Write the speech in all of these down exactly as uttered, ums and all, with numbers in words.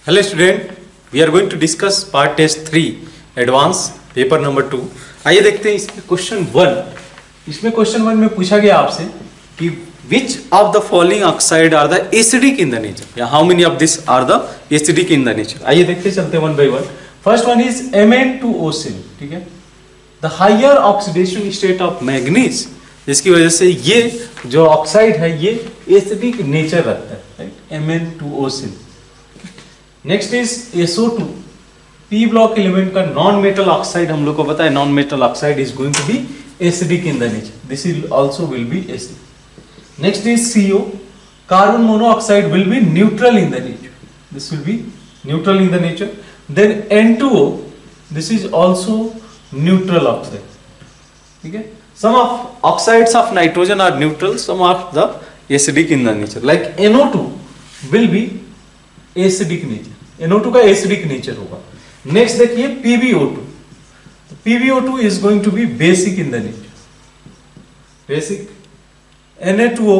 Hello student, we are going to discuss part test three, advance paper number two. आइए देखते हैं इसमें question one. इसमें question one में पूछा गया आपसे कि which of the following oxide are the acidic in the nature, या how many of this are the acidic in the nature. आइए देखते चलते one by one. First one is M N two O seven. ठीक है, the higher oxidation state of manganese, जिसकी वजह से ये जो ऑक्साइड है ये एसिडिक नेचर रखता है, right, M N two O seven. Next is S O two, P block element का नॉन मेटल ऑक्साइड. हम लोग को पता है non metal oxide is going to be acidic in the nature, this is also will be acidic. Next is C O, carbon monoxide will be neutral in the nature, this will be neutral in the nature. Then N two O, this is also neutral oxide. ठीक है, some of oxides of nitrogen are neutral, some of the acidic in the nature. Like N O two will be acidic nature, N O two का acidic nature होगा. Next देखिए P B O two, P B O two is going to be basic in the nature, basic. N A two O,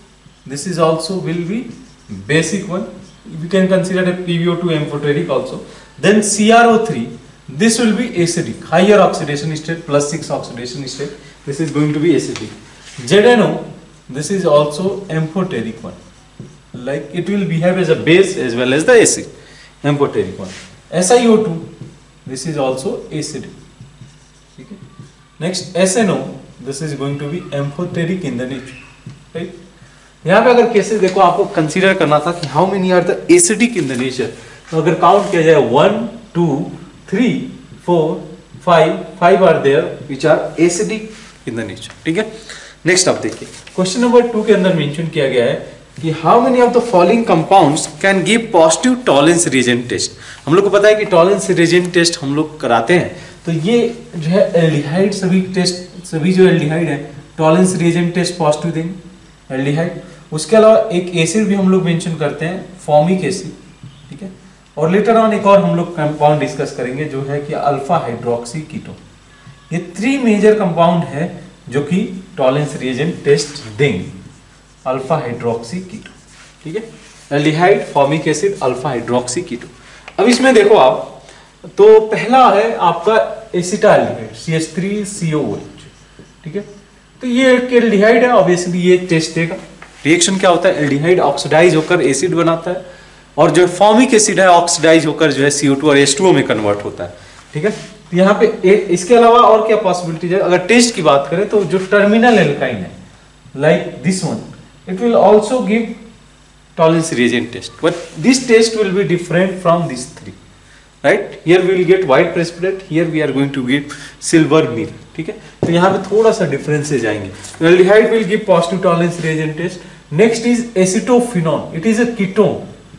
this is also will be basic one, we can consider a P b O two amphoteric also. Then C r O three, this will be acidic, higher oxidation state, plus six oxidation state, this is going to be acidic. Z N O, this is also amphoteric one, like it will behave as a base as well as the acid, amphoteric one. S i O two, this is also acidic. Okay. Next S N O, this is going to be amphoteric in the nature, right. यहाँ पे अगर cases देखो, आपको consider करना था कि how many are the acidic in the nature. तो अगर काउंट किया जाए one two three four five, five are there which are acidic in the nature. ठीक है, नेक्स्ट आप देखिए क्वेश्चन नंबर टू के अंदर मेंशन किया गया है कि how many of the following compounds can give positive tolerance reagent test. हम लोग को पता है कि टॉलरेंस रिएजेंट टेस्ट हम लोग कराते हैं, तो ये जो है एल्डिहाइड, सभी टेस्ट सभी जो एल्डिहाइड है टॉलरेंस रिएजेंट टेस्ट पॉजिटिव देंगे एल्डिहाइड. उसके अलावा एक एसिड भी हम लोग मेंशन करते हैं, फॉर्मिक एसिड. ठीक है, और लेटर ऑन एक और हम लोग कंपाउंड डिस्कस करेंगे जो है कि अल्फा हाइड्रोक्सी कीटोन. ये थ्री मेजर कंपाउंड है जो कि टॉलरेंस रिएजेंट टेस्ट देंगे, अल्फा हाइड्रोक्सी कीटोन. ठीक है, aldehyde, formic acid, alpha hydroxy ketone. अब इसमें देखो आप, तो पहला है आपका acetaldehyde, C H three C O H. ठीक है, तो ये एल्डिहाइड है, ऑब्वियसली ये टेस्ट देगा. रिएक्शन क्या होता है, एल्डिहाइड ऑक्सीडाइज होकर एसिड बनाता है, और जो फॉर्मिक एसिड है ऑक्सीडाइज होकर जो है सी ओ टू और एच टू ओ में कन्वर्ट होता है. ठीक है, तो यहाँ पे ए, इसके अलावा और क्या पॉसिबिलिटीज है. अगर टेस्ट की बात करें तो जो टर्मिनल एल्काइन है like this one, it will also give tolerance reagent test, but this test will be different from this three, right. Here we will get white precipitate, here we are going to give silver mirror. ठीक है, तो यहाँ पे थोड़ा सा differences आएंगे. Aldehyde will give positive tolerance reagent test. Next is acetophenone. It is a ketone.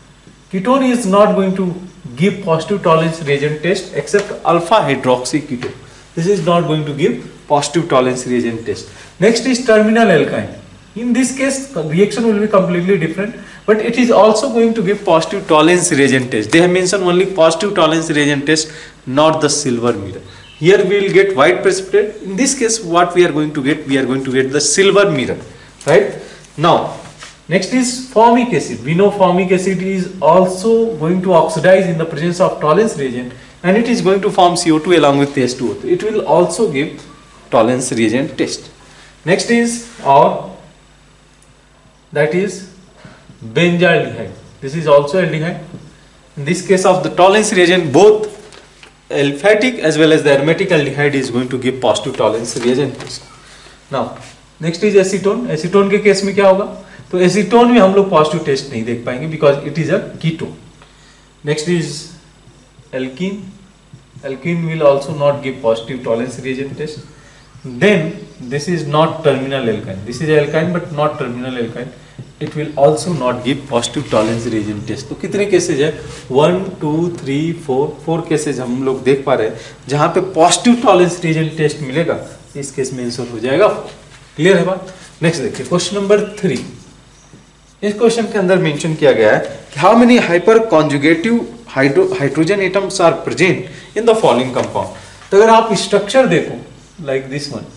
Ketone is not going to give positive tolerance reagent test except alpha hydroxy ketone. This is not going to give positive tolerance reagent test. Next is terminal alkyne. In this case, reaction will be completely different, but it is also going to give positive tolerance reagent test. They have mentioned only positive tolerance reagent test, not the silver mirror. Here we will get white precipitate. In this case, what we are going to get? We are going to get the silver mirror, right? Now, next is formic acid. We know formic acid is also going to oxidize in the presence of tolerance reagent, and it is going to form C O two along with H two O. It will also give tolerance reagent test. Next is or that is benzaldehyde. This is also aldehyde. In this case of the tolerance reagent, both aliphatic as well as the aromatic aldehyde is going to give positive tolerance reagent test. Now, next is acetone. Acetone के case में क्या होगा, तो acetone में हम लोग positive test नहीं देख पाएंगे because it is a ketone. Next is alkene. Alkene will also not give positive tolerance reagent test. Then this is not terminal alkyne, this is alkyne but not terminal alkyne, it will also not give positive tolerance reagent test. तो कितने cases है, one two three four four cases हम लोग देख पा रहे हैं जहां पे पॉजिटिव टॉलरेंस रिएजेंट टेस्ट मिलेगा. इस केस में आंसर हो जाएगा. क्लियर है बात. नेक्स्ट देखिए क्वेश्चन नंबर थ्री. इस क्वेश्चन के अंदर मेंशन किया गया है कि how many hyper conjugative hydrogen atoms are present in the following compound. तो अगर आप स्ट्रक्चर देखो लाइक दिस वन,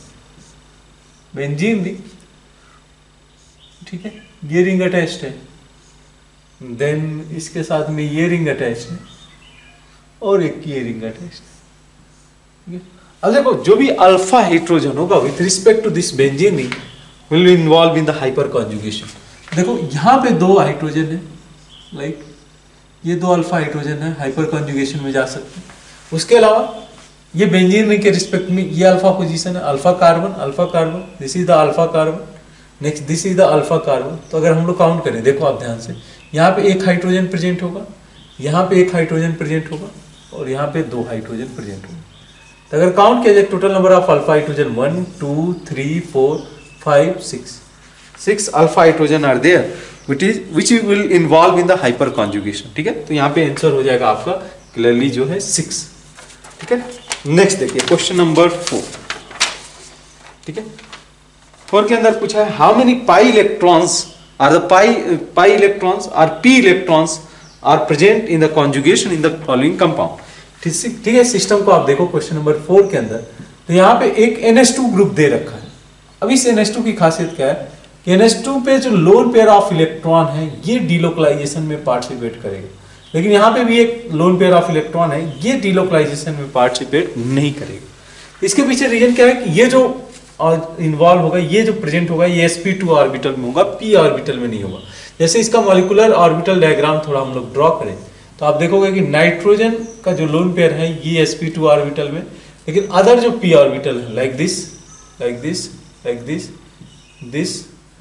बेंजीन दी, ठीक है, ये रिंग अटैच्ड है, देन इसके साथ में ये रिंग अटैच है और एक ये रिंग अटैच है। अब देखो जो भी अल्फा हाइड्रोजन होगा with respect to this benzene ring will involve in the hyper conjugation. देखो यहाँ पे दो हाइड्रोजन है, लाइक ये दो अल्फा हाइड्रोजन है, हाइपर कॉन्जुगेशन में जा सकते हैं। उसके अलावा ये बेंजीन रिंग के रिस्पेक्ट में ये अल्फा पोजीशन है, alpha carbon alpha carbon, this is the alpha carbon, next this is the alpha carbon. तो अगर हम लोग काउंट करें, देखो आप ध्यान से, यहाँ पे एक हाइड्रोजन प्रेजेंट होगा, यहाँ पे एक हाइड्रोजन प्रेजेंट होगा और यहाँ पे दो हाइड्रोजन प्रेजेंट होगा। तो अगर काउंट किया जाए total number of alpha hydrogen one two three four five six, six alpha hydrogen are there which is which will involve in the hyper conjugation. ठीक है, तो यहाँ पे आंसर हो जाएगा आपका क्लियरली जो है सिक्स। ठीक है, नेक्स्ट देखिए क्वेश्चन नंबर फोर। ठीक है, फोर के अंदर पूछा है how many pi electrons are the pi pi electrons are p electrons are present in the conjugation in the following compound. ठीक है, सिस्टम को आप देखो क्वेश्चन नंबर फोर के अंदर, तो यहाँ पे एक एन एच टू ग्रुप दे रखा है। अब इस एन एच टू की खासियत क्या है कि एन एच टू पे जो लोन पेयर ऑफ इलेक्ट्रॉन है ये डिलोकलाइजेशन में पार्टिसिपेट करेगा, लेकिन यहाँ पे भी एक लोन पेयर ऑफ इलेक्ट्रॉन है ये डिलोकलाइजेशन में पार्टिसिपेट नहीं करेगा। इसके पीछे रीजन क्या है कि ये जो इन्वॉल्व होगा, ये जो प्रेजेंट होगा ये एस पी टू ऑर्बिटल में होगा, पी ऑर्बिटल में नहीं होगा। जैसे इसका मॉलिक्यूलर ऑर्बिटल डायग्राम थोड़ा हम लोग ड्रॉ करें तो आप देखोगे कि नाइट्रोजन का जो लोन पेयर है ये एस पी टू ऑर्बिटल में, लेकिन अदर जो पी ऑर्बिटल है like this like this like this this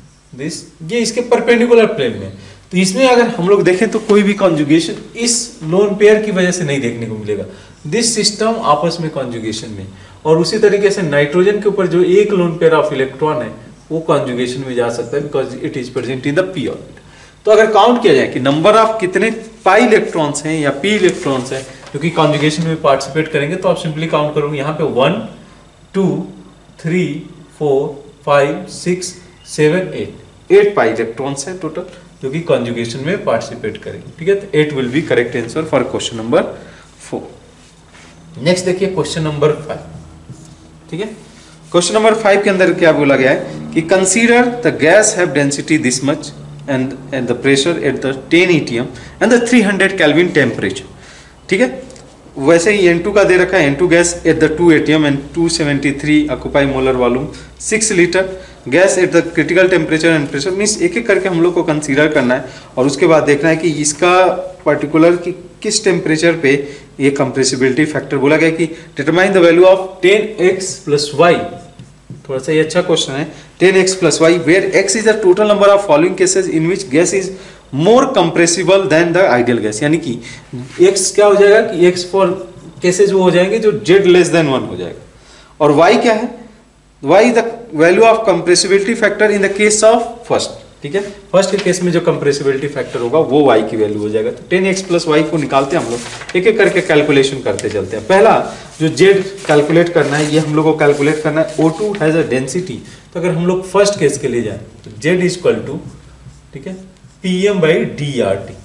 this ये इसके परपेंडिकुलर प्लेन में। तो इसमें अगर हम लोग देखें तो कोई भी कॉन्जुगेशन इस लोन पेयर की वजह से नहीं देखने को मिलेगा, दिस सिस्टम आपस में कॉन्जुगेशन में। और उसी तरीके से नाइट्रोजन के ऊपर जो एक लोन पेयर ऑफ इलेक्ट्रॉन है वो कॉन्जुगेशन में जा सकता है because it is present in the p orbital. तो अगर काउंट किया जाए कि नंबर ऑफ कितने पाई इलेक्ट्रॉन्स हैं या पी इलेक्ट्रॉन्स हैं जो कि कॉन्जुगेशन में पार्टिसिपेट करेंगे, तो आप सिंपली काउंट करोगे यहाँ पे one two three four five six seven eight eight pi electrons हैं टोटल जो कि कॉन्जुगेशन में पार्टिसिपेट करेंगे। ठीक है, तो eight will be correct answer for question number four. Next देखिए क्वेश्चन नंबर फाइव। ठीक है, क्वेश्चन नंबर फाइव के अंदर क्या बोला गया है कि consider the gas have density this much and and the pressure at the ten A T M and the three hundred Kelvin temperature। ठीक है, वैसे ही एन टू का दे रखा है, N two gas at the two A T M and two seventy three occupy molar volume six litre gas at the critical temperature and pressure. Means एक एक करके हम लोग को कंसीडर करना है और उसके बाद देखना है कि इसका पर्टिकुलर कि किस टेम्परेचर पे ये कंप्रेसिबिलिटी फैक्टर बोला गया कि determine the value of ten x plus y. थोड़ा सा ये अच्छा क्वेश्चन है, ten x plus y where x is the total number of following cases in which gas is more compressible than the ideal gas. यानी कि x क्या हो जाएगा कि एक्स फॉर केसेस वो हो जाएंगे जो जेड लेस देन वन हो जाएगा, और वाई क्या है, y the value of compressibility factor in the case of first. ठीक है, फर्स्ट के केस में जो कंप्रेसिबिलिटी फैक्टर होगा वो वाई की वैल्यू हो जाएगा। तो टेन एक्स प्लस वाई को निकालते हैं हम लोग, एक एक करके कैलकुलेशन करते चलते हैं। पहला जो जेड कैलकुलेट करना है ये हम लोग को कैलकुलेट करना है, O two has a density. तो अगर हम लोग फर्स्ट केस के लिए जाए तो जेड इज इक्वल टू, ठीक है, P M by D R T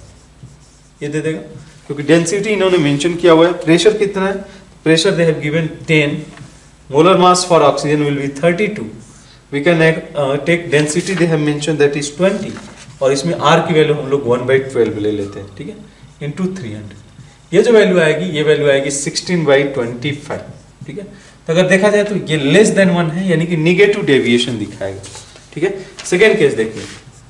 ये दे देगा, क्योंकि डेंसिटी इन्होंने मेंशन किया हुआ है। प्रेशर कितना है, pressure they have given ten, molar mass for oxygen will be thirty two, we can uh, take density they have mentioned that is twenty, और इसमें r की वैल्यू हम लोग वन बाई ट्वेल्व ले लेते हैं। ठीक है, इंटू थ्री हंड्रेड, ये जो वैल्यू आएगी ये वैल्यू आएगी सिक्सटीन बाई ट्वेंटी फाइव। ठीक है, तो अगर देखा जाए तो ये लेस देन वन है, यानी कि निगेटिव डेविएशन दिखाएगा। ठीक है, सेकेंड केस देखिए,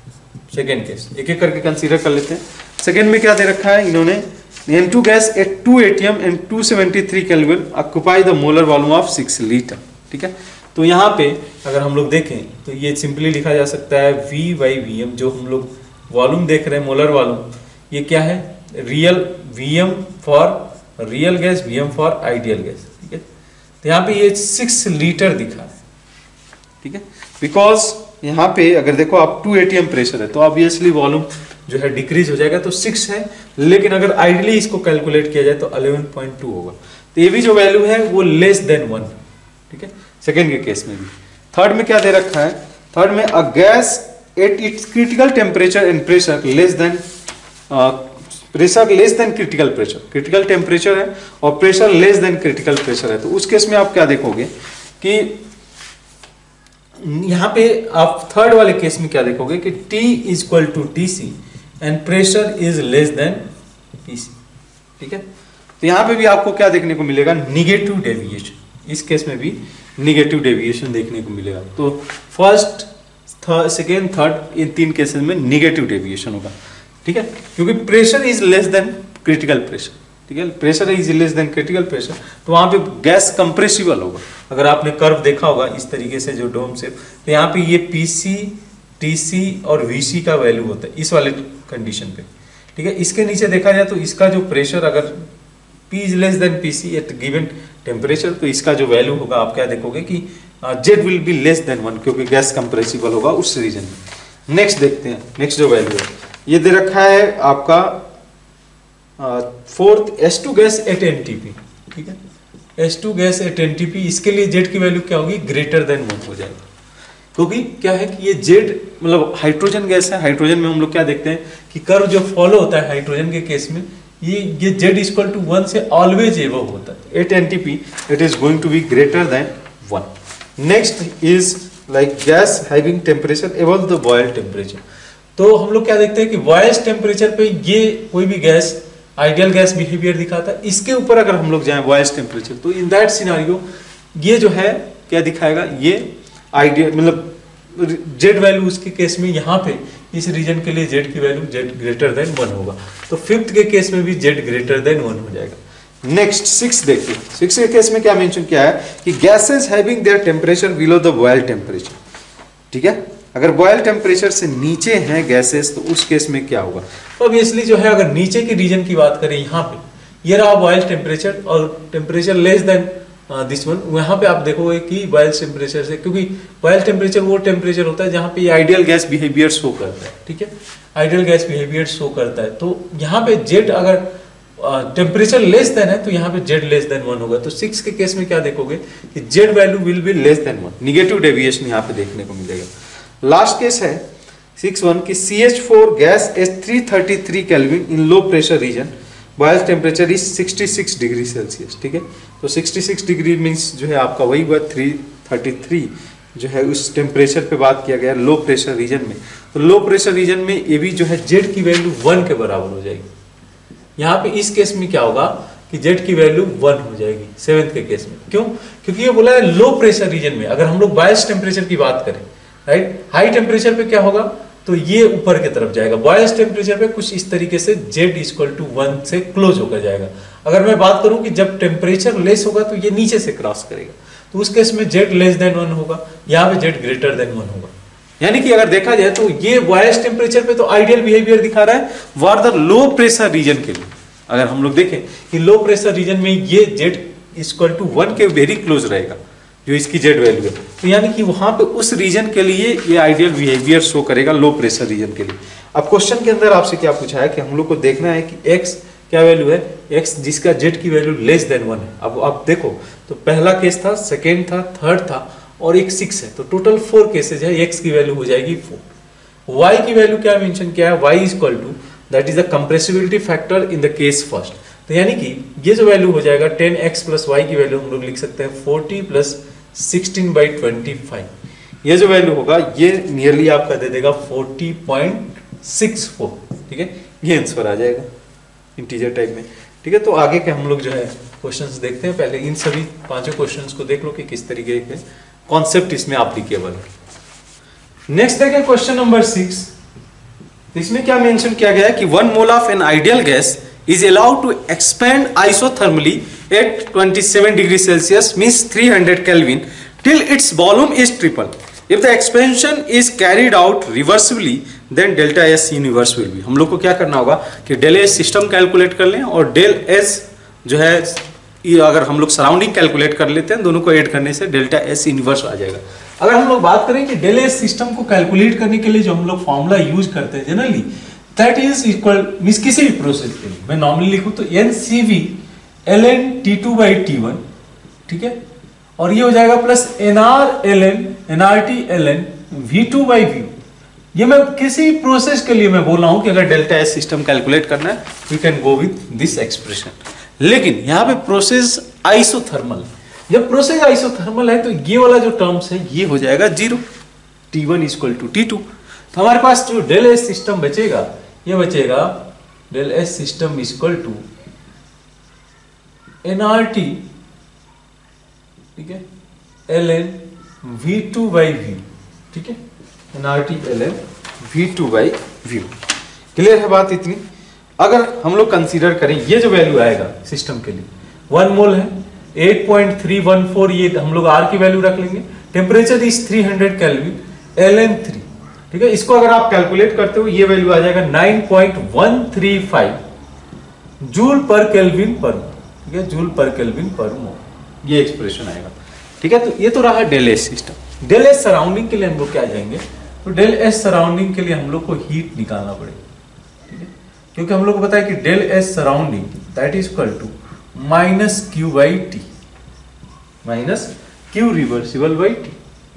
सेकेंड केस एक एक करके कंसीडर कर लेते हैं। सेकेंड में क्या दे रखा है इन्होंने, N two gas at two A T M and two seventy three Kelvin occupy the molar volume of six litre. ठीक है, तो यहाँ पे अगर हम लोग देखें तो ये सिंपली लिखा जा सकता है V बाई वी एम, जो हम लोग वॉल्यूम देख रहे हैं मोलर वॉल्यूम, ये क्या है, real V M for real gas, V M for ideal gas. ठीक है, तो यहाँ पे ये सिक्स लीटर दिखा है। ठीक है, बिकॉज यहाँ पे अगर देखो आप two A T M pressure है तो ऑब्वियसली वॉल्यूम जो है डिक्रीज हो जाएगा, तो सिक्स है, लेकिन अगर आइडियली इसको कैलकुलेट किया जाए तो इलेवन पॉइंट टू होगा। तो ये भी जो वैल्यू है वो लेस देन वन। ठीक है, सेकेंड के केस में भी। थर्ड में क्या दे रखा है, थर्ड में a gas at its critical temperature and pressure less than pressure less than critical pressure, critical temperature है और pressure less than critical pressure है। तो उस केस में आप क्या देखोगे कि यहाँ पे आप थर्ड वाले केस में क्या देखोगे कि T is equal to T C and pressure is less than PC. ठीक है, तो यहाँ पे भी आपको क्या देखने को मिलेगा, निगेटिव डेविएशन। इस केस में भी निगेटिव डेविएशन देखने को मिलेगा। तो फर्स्ट, सेकेंड, थर्ड, इन तीन केसेस में निगेटिव डेविएशन होगा। ठीक है, क्योंकि pressure is less than critical pressure. ठीक है, pressure is less than critical pressure, तो वहां पे गैस कंप्रेसिबल होगा। अगर आपने कर्व देखा होगा इस तरीके से जो डोम से, तो यहाँ पे ये पीसी, टीसी और वीसी का वैल्यू होता है इस वाले कंडीशन पे। ठीक है, इसके नीचे देखा जाए तो इसका जो प्रेशर अगर P is less than PC at given temperature, तो इसका जो वैल्यू होगा आप क्या देखोगे कि Z will be less than one, क्योंकि गैस कंप्रेसिबल होगा उस रीजन में। नेक्स्ट देखते हैं, नेक्स्ट जो वैल्यू है ये दे रखा है आपका fourth S two gas at NTP. ठीक है, S two gas at NTP, इसके लिए जेड की वैल्यू क्या होगी, ग्रेटर देन वन हो जाएगा। क्योंकि क्या है कि ये जेड मतलब हाइड्रोजन गैस है। हाइड्रोजन में हम लोग क्या देखते हैं कि कर्व जो फॉलो होता है हाइड्रोजन के केस में, ये ये जेड इक्वल टू वन से ऑलवेज एबव होता है। At NTP it is going to be greater than one. Next is like gas having temperature above the Boyle temperature. तो हम लोग क्या देखते हैं कि बॉयल टेम्परेचर पे ये कोई भी गैस आइडियल गैस बिहेवियर दिखाता है। इसके ऊपर अगर हम लोग जाएं बॉयल टेम्परेचर, तो इन दैट सिनारियो ये जो है क्या दिखाएगा, ये आइडियल मतलब जेड वैल्यू उसके केस में यहाँ पे इस रीजन के लिए जेड की value Z greater than one होगा। तो फिफ्थ के केस में भी जेड ग्रेटर देन वन हो जाएगा। नेक्स्ट सिक्स देखिए, सिक्स के केस में क्या मेंशन किया है कि gases having their temperature below the Boyle temperature. ठीक है, अगर बॉयल टेम्परेचर से नीचे हैं गैसेस तो उस केस में क्या होगा। तो ऑब्वियसली जो है अगर नीचे के रीजन की बात करें, यहाँ पे ये रहा बॉयल टेम्परेचर और temperature less than this one, वहां पे आप देखोगे कि बॉयल टेम्परेचर से, क्योंकि बॉयल टेम्परेचर वो टेम्परेचर होता है जहां पे ये आइडियल गैस बिहेवियर शो करता है। ठीक है, आइडियल गैस बिहेवियर शो करता है। तो यहाँ पे जेड अगर टेम्परेचर लेस देन है तो यहाँ पे जेड लेस देन वन होगा। तो सिक्स के केस में क्या देखोगे कि Z value will be less than one, negative deviation यहाँ पे देखने को मिलेगा। लास्ट केस है सिक्स वन की C H four gas at three thirty three kelvin in low pressure region, Boyle temperature is sixty six degree Celsius. ठीक है, तो सिक्सटी सिक्स डिग्री मीन्स जो है आपका वही हुआ थ्री थर्टी थ्री जो है उस टेम्परेचर पे बात किया गया लो प्रेशर रीजन में। तो लो प्रेशर रीजन में ये भी जो है जेड की वैल्यू वन के बराबर हो जाएगी। यहाँ पे इस केस में क्या होगा कि जेड की वैल्यू वन हो जाएगी सेवेंथ के केस में। क्यों, क्योंकि ये बोला है लो प्रेशर रीजन में। अगर हम लोग बॉयल टेम्परेचर की बात करें, राइट, हाई टेम्परेचर पे क्या होगा तो ये ऊपर की तरफ जाएगा। बॉयल टेम्परेचर पे कुछ इस तरीके से जेड इक्वल टू वन से क्लोज होकर जाएगा। अगर मैं बात करूं कि जब टेम्परेचर लेस होगा तो ये नीचे से क्रॉस करेगा, तो उस केस में जेड लेस देन वन होगा, यहाँ पे जेड ग्रेटर देन वन होगा। यानी कि अगर देखा जाए तो ये बॉयल टेम्परेचर पे तो आइडियल बिहेवियर दिखा रहा है for the low pressure region के लिए। अगर हम लोग देखें कि लो प्रेशर रीजन में ये जेड इक्वल टू वन के वेरी क्लोज रहेगा जो इसकी जेड वैल्यू है, तो यानी कि वहां पे उस रीजन के लिए ये आइडियल बिहेवियर शो करेगा लो प्रेशर रीजन के लिए। अब क्वेश्चन के अंदर आपसे क्या पूछा है कि हम लोग को देखना है कि x क्या वैल्यू है, x जिसका जेड की वैल्यू लेस देन वन है। अब आप देखो तो पहला केस था, सेकेंड था, थर्ड था और एक सिक्स है, तो टोटल फोर केसेज है। x की वैल्यू हो जाएगी फोर। y की वैल्यू क्या मेंशन किया है, y is equal to that is the compressibility factor in the case first. तो यानी कि ये जो वैल्यू हो जाएगा टेन एक्स प्लस वाई की वैल्यू हम लोग लिख सकते हैं forty plus sixteen by twenty five. ये जो वैल्यू होगा ये नियरली आपका दे देगा फोर्टी पॉइंट सिक्स फोर। ठीक है, ये आंसर आ जाएगा इंटीजर टाइप में। ठीक है, तो आगे के हम लोग जो है क्वेश्चंस देखते हैं। पहले इन सभी पांचों क्वेश्चंस को देख लो कि किस तरीके के कॉन्सेप्ट इसमें एप्लीकेबल है। नेक्स्ट देखें क्वेश्चन नंबर सिक्स। इसमें क्या मेंशन किया गया है कि one mole of an ideal gas is allowed to expand isothermally at twenty-seven degree Celsius means three hundred Kelvin till its volume is triple. If the expansion is carried out reversibly then delta S universe will be. हम लोग को क्या करना होगा कि del S system calculate कर लें और डेल एस जो है अगर हम लोग सराउंडिंग कैलकुलेट कर लेते हैं, दोनों को ऐड करने से डेल्टा एस यूनिवर्स आ जाएगा। अगर हम लोग बात करें कि डेल एस सिस्टम को कैलकुलेट करने के लिए जो हम लोग फॉर्मूला यूज करते हैं generally, that is equal means किसी भी प्रोसेस के लिए मैं नॉर्मली लिखूं तो N C V L N T two by T one. ठीक है, और ये हो जाएगा plus N R L N N R T L N V two by V. ये मैं किसी प्रोसेस के लिए मैं बोल रहा हूं कि अगर डेल्टा एस सिस्टम कैलकुलेट करना है we can go with this expression. लेकिन यहाँ पे प्रोसेस आइसोथर्मल, जब प्रोसेस आइसोथर्मल है तो ये वाला जो टर्म्स है ये हो जाएगा zero, T one equal to T two. तो हमारे पास जो डेल एस सिस्टम बचेगा ये बचेगा del S system equal to N R T, ठीक है, L N V two by V, ठीक है, N R T L N V two by V. Clear है बात इतनी। अगर हम लोग कंसीडर करें ये जो वैल्यू आएगा सिस्टम के लिए वन मोल है, eight point three one four, ये हम लोग आर की वैल्यू रख लेंगे। Temperature is three hundred kelvin, L N three, ठीक है। इसको अगर आप कैलकुलेट करते हो ये वैल्यू आ जाएगा nine point one three five joule per kelvin per mole, ठीक है, joule per kelvin per mole, ये एक्सप्रेशन आएगा, ठीक है। तो ये तो रहा del S system. Del S surrounding के लिए हम लोग क्या जाएंगे, तो डेल एस सराउंडिंग के लिए हम लोग को हीट निकालना पड़ेगा, ठीक है, क्योंकि हम लोग को पता है कि del S surrounding that is equal to minus Q by T, minus Q reversible by T.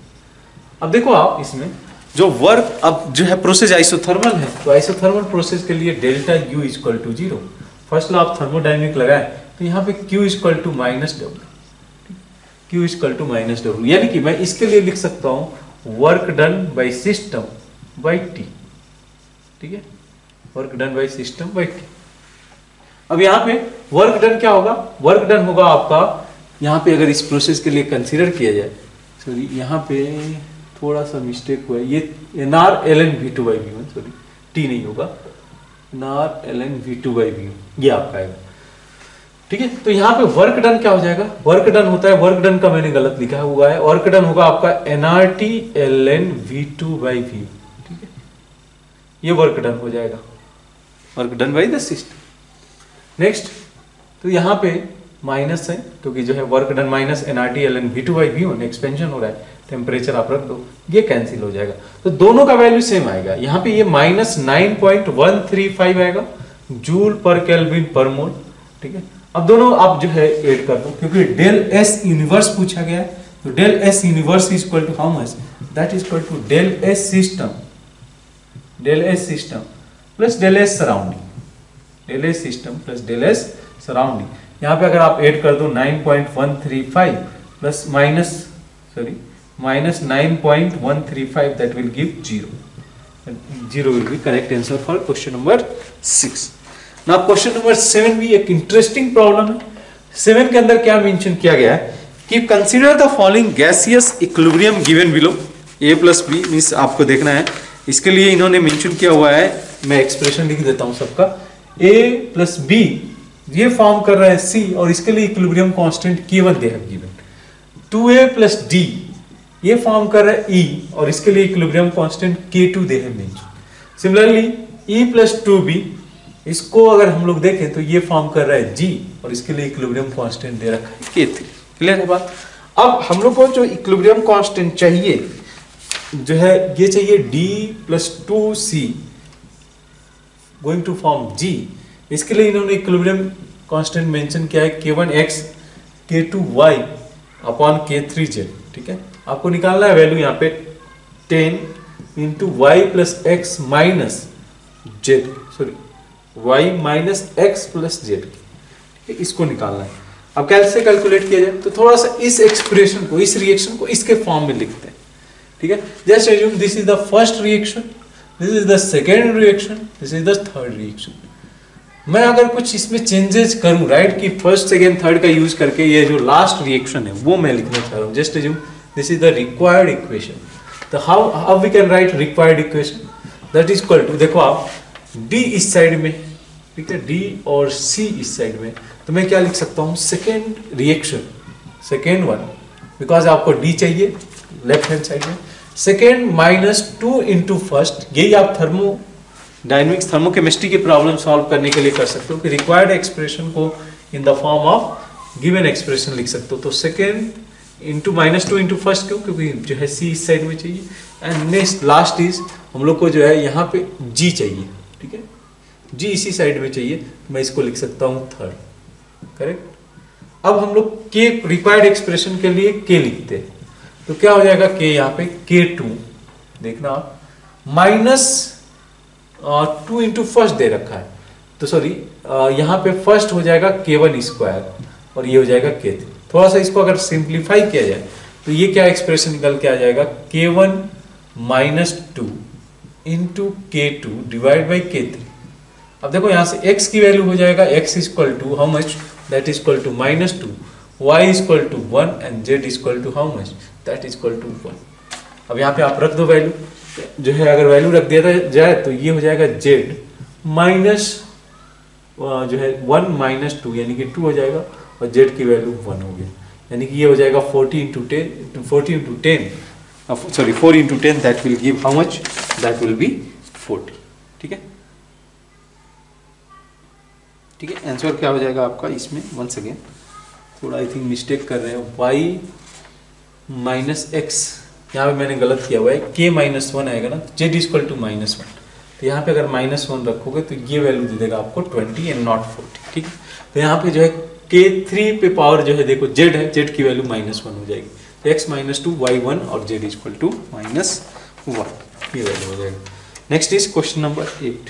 अब देखो आप इसमें जो वर्क, अब जो है प्रोसेस आइसोथर्मल है, तो आइसोथर्मल प्रोसेस के लिए delta U is equal to zero. First लो आप थर्मोडायनेमिक लगाए तो यहाँ पे Q is equal to minus W, Q is equal to minus W, यानी कि मैं इसके लिए लिख सकता हूँ work done by system by T, ठीक है, work done by system by T. अब यहाँ पे वर्क डन क्या होगा, वर्क डन होगा आपका, यहाँ पे अगर इस प्रोसेस के लिए कंसीडर किया जाए, सॉरी यहाँ पे थोड़ा सा मिस्टेक हुआ है, ये N R L N V two by V one, sorry T नहीं होगा, N R L N V two by V one, ये आपका आएगा, ठीक है। तो यहाँ पे वर्क डन क्या हो जाएगा, वर्क डन होता है, वर्क डन का मैंने गलत लिखा हुआ है, वर्क डन होगा आपका N R T L N V two by V, ठीक है, ये वर्क डन हो जाएगा, work done by the system. Next, तो यहाँ पे माइनस है क्योंकि जो है work done minus N R T L N V two by V one, expansion हो रहा है, टेम्परेचर आप रख दो, ये कैंसिल हो जाएगा, तो दोनों का वैल्यू सेम आएगा। यहाँ पे ये minus nine point one three five आएगा joule per kelvin per mole, ठीक है। अब दोनों आप जो है ऐड कर दो, क्योंकि डेल एस यूनिवर्स पूछा गया है, तो del S universe is equal to how much, that is equal to del S system, del S system plus del S surrounding, del S system plus del S surrounding. यहाँ पे अगर आप add कर दो nine point one three five plus minus sorry minus nine point one three five, that will give zero, zero will be correct answer for question number six. ना question number seven भी एक interesting problem है। Seven के अंदर क्या mention किया गया है कि consider the following gaseous equilibrium given below, A plus B means आपको देखना है, इसके लिए इन्होंने मेंशन किया हुआ है, मैं एक्सप्रेशन लिख देता हूं सबका, ए प्लस बी ये फॉर्म कर रहा है सी, और इसके लिए equilibrium constant K one they have given, two A plus D ये फॉर्म कर रहा है ई, और इसके लिए equilibrium constant K two they have mention. Similarly E plus two B, इसको अगर हम लोग देखें तो ये फॉर्म कर रहा है जी, और इसके लिए इक्विलिब्रियम कांस्टेंट दे रखा है के थ्री। क्लियर है बात। अब हम लोग को जो इक्विलिब्रियम कांस्टेंट चाहिए जो है ये चाहिए D plus two C going to form G, इसके लिए इन्होंने इक्विलिब्रियम कांस्टेंट मेंशन किया है K one X K two Y upon K three Z, ठीक है। आपको निकालना है वैल्यू यहाँ पे ten into Y plus X minus Z, sorry Y minus X plus Z, इसको निकालना है। अब कैसे कैलकुलेट किया जाए, तो थोड़ा सा इस एक्सप्रेशन को, इस रिएक्शन को इसके फॉर्म में लिखते हैं, ठीक है। Just assume this is the first reaction, this is the second reaction, this is the third reaction. मैं अगर कुछ इसमें चेंजेस करूं, राइट, कि फर्स्ट सेकेंड थर्ड का यूज करके ये जो लास्ट रिएक्शन है वो मैं लिखना चाह रहा हूं। Just assume this is the required equation, so how how we can write required equation, that is equal to, देखो आप डी इस साइड में, ठीक है, डी और सी इस साइड में, तो मैं क्या लिख सकता हूं, second reaction, second one, because आपको डी चाहिए लेफ्ट हैंड साइड में, second minus two into first, यही आप थर्मो डायनेमिक्स थर्मोकेमिस्ट्री की प्रॉब्लम सॉल्व करने के लिए कर सकते हो कि रिक्वायर्ड एक्सप्रेशन को in the form of given expression लिख सकते हो। तो second into minus two into first, क्यों, क्योंकि जो है सी इस साइड में चाहिए, एंड नेक्स्ट लास्ट इज हम लोग को जो है यहाँ पे जी चाहिए, ठीक है, जी इसी साइड में चाहिए, मैं इसको लिख सकता हूँ थर्ड, करेक्ट। अब हम लोग के रिक्वायर्ड एक्सप्रेशन के लिए के लिखते हैं, तो क्या हो जाएगा के यहाँ पे के टू, देखना आप माइनस टू इंटू फर्स्ट दे रखा है, तो सॉरी यहाँ पे फर्स्ट हो जाएगा के वन स्क्वायर और ये हो जाएगा के थ्री। थोड़ा सा इसको अगर सिंप्लीफाई किया जाए तो ये क्या एक्सप्रेशन निकल के आ जाएगा, K one minus two into K two divide by K three, अब देखो यहाँ से x की वैल्यू हो जाएगा x equal to how much, that is equal to minus two, Y is equal to one and Z is equal to how much, that is equal to one. अब यहाँ पे आप रख दो वैल्यू, जो है अगर वैल्यू रख दिया जाए तो ये हो जाएगा जेड माइनस जो है वन माइनस टू यानी कि टू हो जाएगा, और जेड की वैल्यू वन हो गया, यानी कि ये हो जाएगा forty into ten, forty into ten sorry four into ten, that will give how much, that will be forty. ठीक है, ठीक है, आंसर क्या हो जाएगा आपका इसमें, वंस अगेन थोड़ा आई थिंक मिस्टेक कर रहे हैं, वाई माइनस एक्स, यहाँ पे मैंने गलत किया हुआ है, के माइनस वन आएगा ना, Z equal to minus one, तो यहाँ पे अगर माइनस वन रखोगे तो ये वैल्यू दे देगा आपको ट्वेंटी एंड नॉट फोर्टी। ठीक है, तो यहाँ पे जो है के थ्री पे पावर जो है देखो जेड है, जेड की वैल्यू माइनस वन हो जाएगी, तो X minus two Y one और Z equal to minus one, ये वैल्यू हो जाएगा। Next is question number eight,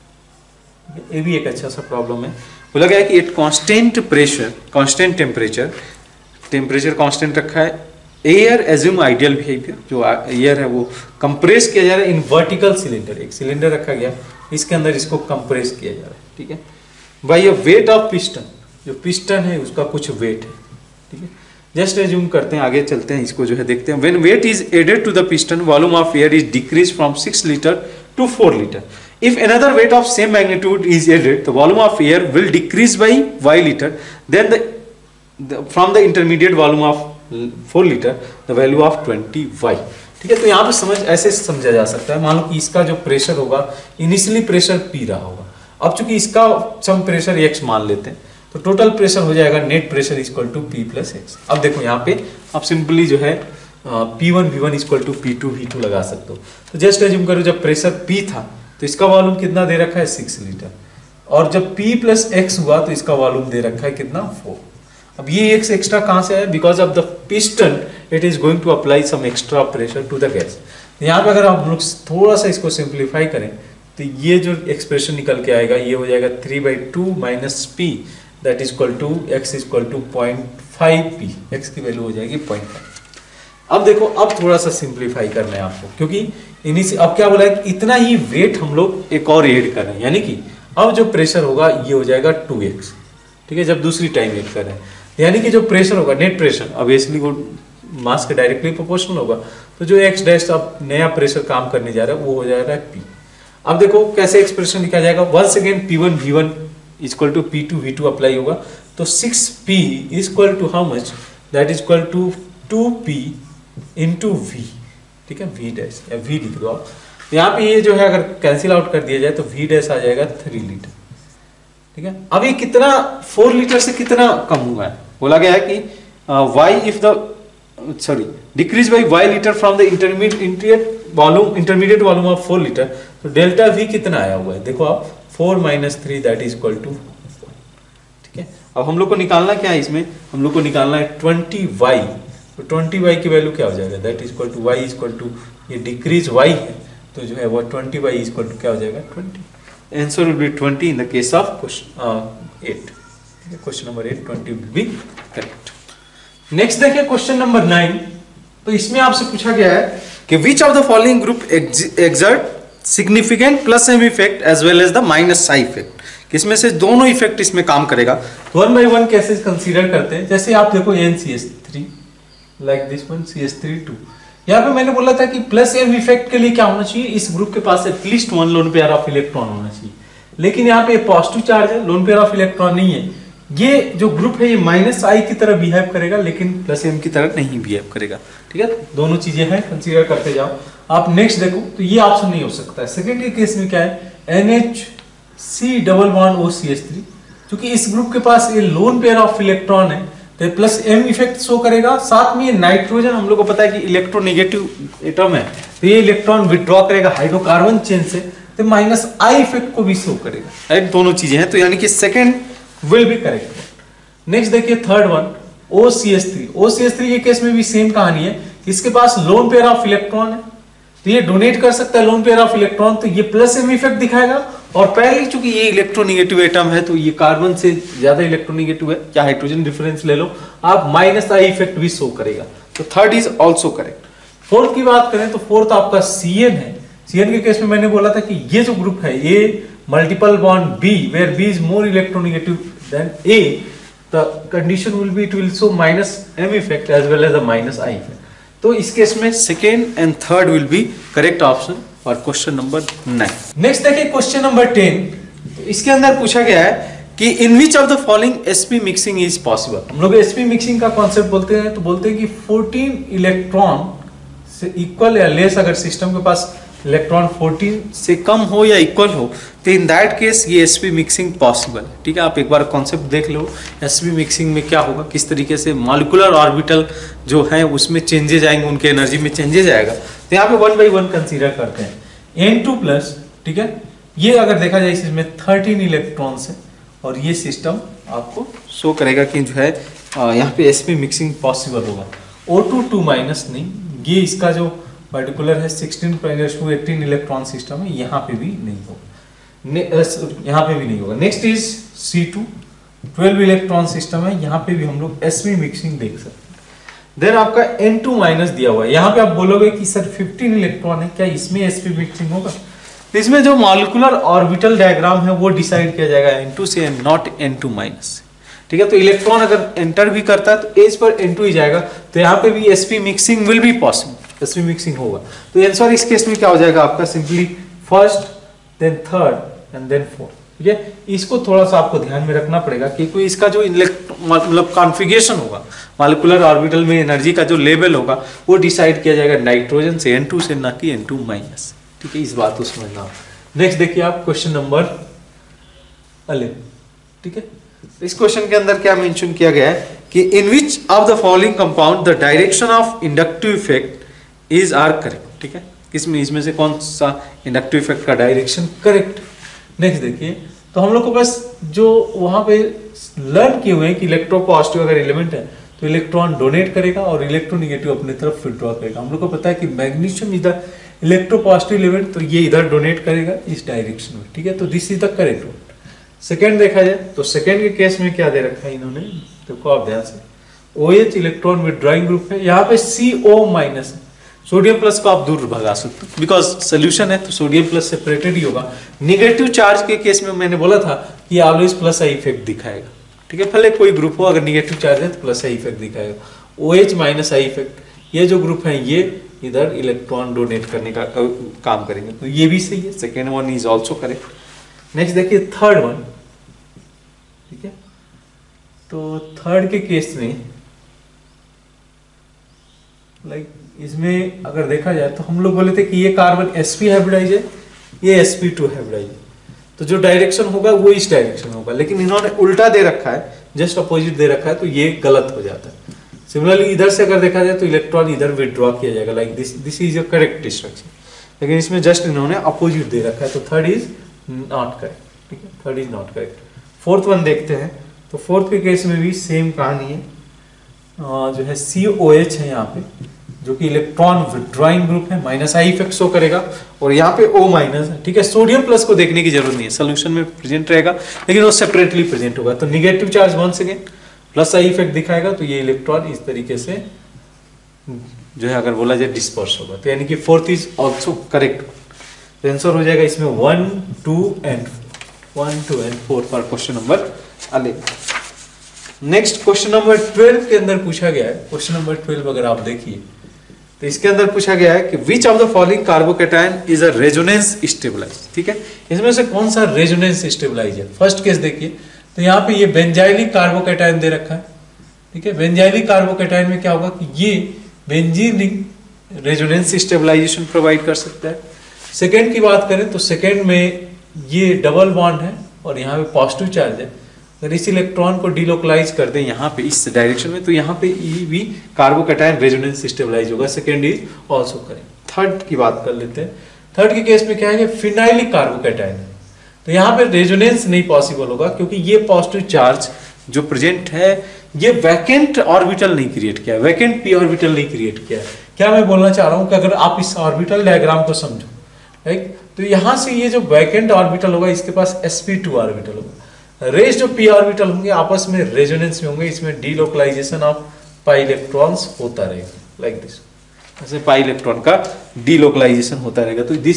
ये भी एक अच्छा सा प्रॉब्लम है। बोला गया है कि at constant pressure, constant temperature, temperature constant रखा है, एयर एज्यूम आइडियल बिहेवियर, जो एयर है वो कंप्रेस किया जा रहा है इन वर्टिकल सिलेंडर, एक सिलेंडर रखा गया, इसके अंदर इसको कंप्रेस किया जा रहा है। ठीक है, by a weight of piston, जो पिस्टन है उसका कुछ वेट है। ठीक है, जस्ट एज्यूम करते हैं, आगे चलते हैं, इसको जो है देखते हैं। When weight is added to the piston, volume of air is decrease from six litre to four litre. If another weight of same magnitude is added, the volume of air will decrease by y liter. Then the, the from the intermediate volume of four liter, the value of twenty y. ठीक है, तो यहाँ पे समझ ऐसे समझा जा सकता है, मान लो कि इसका जो प्रेशर होगा, इनिशियली प्रेशर पी रहा होगा, अब चूंकि इसका सम प्रेशर x मान लेते हैं, तो टोटल प्रेशर हो जाएगा net pressure equal to P plus X. अब देखो यहाँ पे आप सिंपली जो है P one V one equal to P two V two लगा सकते हो। तो जस्ट एज्यूम करो जब प्रेशर p था तो इसका वॉल्यूम कितना दे रखा है सिक्स लीटर, और जब P प्लस एक्स हुआ तो इसका वॉल्यूम दे रखा है कितना फोर। अब ये एक्स एक्स्ट्रा कहाँ से आया, because of the piston it is going to apply some extra pressure to the gas. यहाँ पे अगर हम लोग थोड़ा सा इसको सिंप्लीफाई करें तो ये जो एक्सप्रेशन निकल के आएगा ये हो जाएगा three by two minus P, that is equal to X is equal to point five P, X की वैल्यू हो जाएगी पॉइंट फाइव। अब देखो अब थोड़ा सा सिंप्लीफाई करना है आपको, क्योंकि इन्हीं से अब क्या बोला है कि इतना ही वेट हम लोग एक और ऐड कर रहे हैं, यानी कि अब जो प्रेशर होगा ये हो जाएगा टू एक्स। ठीक है, जब दूसरी टाइम ऐड कर रहे हैं, यानी कि जो प्रेशर होगा नेट प्रेशर ऑब्वियसली वो मास के डायरेक्टली प्रोपोर्शनल होगा, तो जो एक्स डैश अब नया प्रेशर काम करने जा रहा है वो हो जाएगा पी। अब देखो कैसे एक्सप्रेशन लिखा जाएगा, once again P one V one equal to P two V two apply होगा, तो six P equal to how much, that is equal to two P into V. ठीक है, वी डैश या वी लिख दो आप, यहाँ पे ये जो है अगर कैंसिल आउट कर दिया जाए तो वी डैश आ जाएगा थ्री लीटर। ठीक है, अब ये कितना फोर लीटर से कितना कम हुआ है, बोला गया है कि Y if the sorry decrease by Y litre from the intermediate volume intermediate volume of four litre, तो डेल्टा वी कितना आया हुआ है, देखो आप four minus three that is equal to. ठीक है, अब हम लोग को निकालना क्या है, इसमें हम लोग को निकालना है ट्वेंटी वाई, तो ट्वेंटी वाई की वैल्यू क्या हो जाएगा, that is equal to Y is equal to, ये डिक्रीज वाई है तो जो है वो twenty Y is equal to क्या हो जाएगा twenty. Answer will be twenty in the case of question eight. ठीक है, question number eight twenty will be correct. Next देखिए क्वेश्चन नंबर नाइन, तो इसमें आपसे पूछा गया है कि which of the following group exert significant plus M effect as well as the minus साई इफेक्ट, किसमें से दोनों इफेक्ट इसमें काम करेगा। वन बाई वन कैसे कंसीडर करते हैं, जैसे आप देखो N C S three like this one C S three two, यहाँ पे मैंने बोला था कि प्लस एम इफेक्ट के लिए क्या होना चाहिए, इस ग्रुप के पास at least one lone pair of electron होना चाहिए, लेकिन यहाँ पे पॉजिटिव चार्ज है, लोन पेयर ऑफ इलेक्ट्रॉन नहीं है, ये जो ग्रुप है ये माइनस आई की तरह बिहेव करेगा लेकिन प्लस एम की तरह नहीं बिहेव करेगा। ठीक है, दोनों चीजें हैं, कंसीडर करते जाओ। आप नेक्स्ट देखो तो ये ऑप्शन नहीं हो सकता है। सेकेंड के केस में क्या है, N H C double bond O C H three, क्योंकि इस ग्रुप के पास ये लोन पेयर ऑफ इलेक्ट्रॉन है तो प्लस एम इफेक्ट शो करेगा। साथ में ये नाइट्रोजन हम लोग को पता है कि इलेक्ट्रोनेगेटिव एटम है, तो ये इलेक्ट्रॉन विड्रॉ करेगा हाइड्रोकार्बन चेन से, तो माइनस आई इफेक्ट को भी शो करेगा। राइट, दोनों चीजें हैं, तो यानी कि second will be correct. Next देखिए third one O C H three, O C H three के केस में भी सेम कहानी है, इसके पास लोन पेयर ऑफ इलेक्ट्रॉन है तो ये डोनेट कर सकता है लोन पेयर ऑफ इलेक्ट्रॉन, तो ये प्लस एम इफेक्ट दिखाएगा। और पहले चूंकि ये इलेक्ट्रोनेगेटिव एटम है तो ये कार्बन से ज्यादा इलेक्ट्रोनेगेटिव है, क्या हाइड्रोजन डिफरेंस ले लो आप, माइनस आई इफेक्ट भी शो करेगा, तो third is also correct. Fourth की बात करें तो फोर्थ आपका सी एन है। सी एन के केस में मैंने बोला था कि ये जो ग्रुप है ये multiple bond B where B is more electronegative than A, the condition will be it will show minus M effect as well as the minus I effect. तो इस केस में second and third will be correct option और question number nine. Next देखिए question number ten. तो इसके अंदर पूछा गया है कि in which of the following sp mixing is possible. हम लोग एसपी मिक्सिंग का कॉन्सेप्ट बोलते हैं तो बोलते हैं कि फोर्टीन इलेक्ट्रॉन से इक्वल या लेस अगर सिस्टम के पास इलेक्ट्रॉन फोर्टीन से कम हो या इक्वल हो तो इन दैट केस ये एसपी मिक्सिंग पॉसिबल. ठीक है, आप एक बार कॉन्सेप्ट देख लो एसपी मिक्सिंग में क्या होगा, किस तरीके से मॉलिक्यूलर ऑर्बिटल जो है उसमें चेंजेज आएंगे, उनके एनर्जी में चेंजेज आएगा. तो यहाँ पे वन बाई वन कंसीडर करते हैं. एन टू प्लस, ठीक है, ये अगर देखा जाए इसमें थर्टीन इलेक्ट्रॉन्स है और ये सिस्टम आपको शो करेगा कि जो है यहाँ पे एसपी मिक्सिंग पॉसिबल होगा. ओ टू टू माइनस नहीं, ये इसका जो पर्टिकुलर है sixteen plus two eighteen electron system है, यहाँ पे भी नहीं होगा, यहाँ पे भी नहीं होगा. Next is C two, twelve electron system है, यहाँ पे भी हम लोग एसपी मिक्सिंग देख सकते हैं. देन आपका एन टू माइनस दिया हुआ है, यहाँ पे आप बोलोगे कि सर फिफ्टीन इलेक्ट्रॉन है, क्या इसमें एसपी मिक्सिंग होगा? तो इसमें जो मॉलिक्यूलर ऑर्बिटल डायग्राम है वो डिसाइड किया जाएगा एन टू से, नॉट एन टू माइनस. ठीक है, तो इलेक्ट्रॉन अगर एंटर भी करता है तो एज पर एन टू ही जाएगा, तो यहाँ पे भी sp mixing will be possible, sp mixing होगा. तो आंसर इस केस में क्या हो जाएगा आपका, simply first then third and then fourth. ठीक है, इसको थोड़ा सा आपको ध्यान में रखना पड़ेगा कि कोई इसका जो मतलब कॉन्फ़िगरेशन होगा मॉलिक्यूलर ऑर्बिटल में एनर्जी का जो लेवल होगा वो डिसाइड किया जाएगा नाइट्रोजन से, एन टू से, ना कि एन टू माइनस. ठीक है, इस बात को समझना. नेक्स्ट देखिए आप क्वेश्चन नंबर इलेवन. ठीक है, इस क्वेश्चन के अंदर क्या मेंशन किया गया है कि in which of the following compound the direction of inductive effect is are correct. ठीक है, किसमें इसमें से कौन सा इंडक्टिव इफेक्ट का डायरेक्शन करेक्ट. नेक्स्ट देखिए, तो हम लोग को बस जो वहां पे लर्न किए हुए हैं कि इलेक्ट्रोपॉजिटिव अगर एलिमेंट है तो इलेक्ट्रॉन डोनेट करेगा और इलेक्ट्रोनेगेटिव अपनी तरफ विथड्रॉ करेगा. हम लोग को पता है कि magnesium is the electropositive element, तो ये इधर डोनेट करेगा इस डायरेक्शन में. ठीक है, तो this is the correct one. Second देखा जाए तो सेकेंड के केस में क्या दे रखा है इन्होंने, देखो आप ध्यान से, OH इलेक्ट्रॉन विथड्रॉइंग ग्रुप है, यहाँ पे C O माइनस है. सोडियम प्लस को आप दूर भगा सकते हो बिकॉज सोल्यूशन है तो सोडियम प्लस सेपरेटेड ही होगा. निगेटिव चार्ज के केस में मैंने बोला था कि ऑलवेज प्लस आई इफेक्ट दिखाएगा. ठीक है, भले कोई ग्रुप हो अगर निगेटिव चार्ज है तो प्लस आई इफेक्ट दिखाएगा. OH माइनस आई इफेक्ट, ये जो ग्रुप है ये इधर इलेक्ट्रॉन डोनेट करने का काम करेंगे, तो ये भी सही है. Second one is also correct. Next देखिए थर्ड वन. ठीक है, तो थर्ड के केस में लाइक like, इसमें अगर देखा जाए तो हम लोग बोले थे कि ये कार्बन sp हाइब्रिडाइज है, ये एस पी टू हाइब्रिडाइज है, तो जो डायरेक्शन होगा वो इस डायरेक्शन होगा, लेकिन इन्होंने उल्टा दे रखा है, जस्ट अपोजिट दे रखा है, तो ये गलत हो जाता है. सिमिलरली इधर से अगर देखा जाए तो इलेक्ट्रॉन इधर विथड्रॉ किया जाएगा, like this this is your correct instruction, लेकिन इसमें जस्ट इन्होंने अपोजिट दे रखा है, तो थर्ड इज नॉट करेक्ट. ठीक है, third is not correct. Fourth one देखते हैं, तो फोर्थ के केस में भी सेम कहानी है. आ, जो है सी ओ एच है यहाँ पे, जो कि इलेक्ट्रॉन विथड्रॉइंग ग्रुप है, माइनस आई इफेक्ट शो करेगा, और यहाँ पे O माइनस है. ठीक है, सोडियम प्लस को देखने की जरूरत नहीं है, सोल्यूशन में प्रेजेंट रहेगा लेकिन वो सेपरेटली प्रेजेंट होगा. तो negative charge once again plus I effect दिखाएगा, तो ये इलेक्ट्रॉन इस तरीके से जो है अगर बोला जाए डिस्पर्स होगा. तो यानी कि फोर्थ इज ऑल्सो करेक्ट. तो आंसर हो जाएगा इसमें one two and one two and four पर question number eleven. Next question number twelve के अंदर पूछा गया है, क्वेश्चन नंबर ट्वेल्व अगर आप देखिए तो इसके अंदर पूछा गया है कि which of the following carbocation is a resonance stabilize. ठीक है, इसमें से कौन सा रेजोनेंस स्टेबलाइज है. फर्स्ट केस देखिए, तो यहाँ पे ये बेंजाइलिक कार्बोकेटायन दे रखा है. ठीक है, बेंजाइलिक कार्बोकेटायन में क्या होगा कि ये benzene ring resonance stabilization provide कर सकता है. सेकेंड की बात करें तो सेकेंड में ये डबल बॉन्ड है और यहाँ पे पॉजिटिव चार्ज है. अगर इस इलेक्ट्रॉन को डिलोकलाइज कर दें यहाँ पे इस डायरेक्शन में, तो यहाँ पे ये भी कार्बोकेटायन रेजोनेंस स्टेबलाइज होगा. Second is also correct. Third की बात कर लेते हैं. थर्ड के केस में क्या है, फिनाइलिक कार्बोकेटायन है, तो यहाँ पे रेजोनेंस नहीं पॉसिबल होगा क्योंकि ये पॉजिटिव चार्ज जो प्रेजेंट है ये वैकेंट ऑर्बिटल नहीं क्रिएट किया, वैकेंट पी ऑर्बिटल नहीं क्रिएट किया. क्या मैं बोलना चाह रहा हूँ कि अगर आप इस ऑर्बिटल डायग्राम को समझो, राइट, तो यहाँ से ये जो वैकेंट ऑर्बिटल होगा इसके पास एस पी टू ऑर्बिटल होगा. रेस जो पी ऑर्बिटल होंगे आपस में रेजोनेंस में होंगे, इसमें डीलोकलाइजेशन ऑफ पाई इलेक्ट्रॉन्स होता रहेगा लाइक दिस. ऐसे पाई इलेक्ट्रॉन का डीलोकलाइजेशन होता रहेगा. तो this